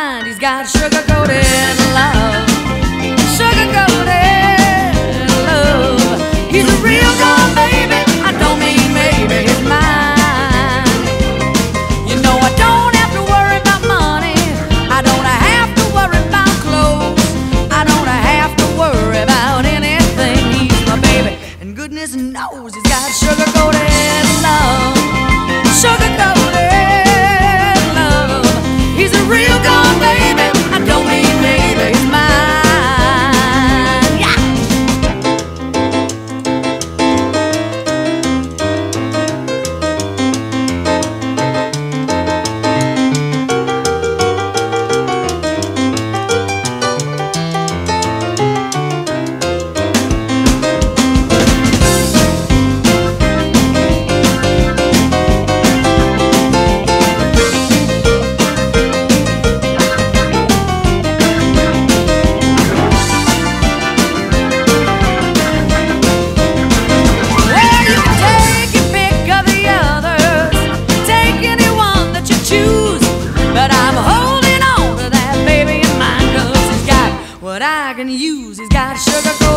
mind. He's got sugar-coated love. Sugar-coated love. He's a real gone baby. I don't mean maybe he's mine. You know I don't have to worry about money. I don't have to worry about clothes. I don't have to worry about anything. He's my baby, and goodness knows he's got sugar-coated love. Sugar-coated love. He's a real gone baby. I don't mean maybe he's mine. Yeah. What I can use, he's got sugar-coated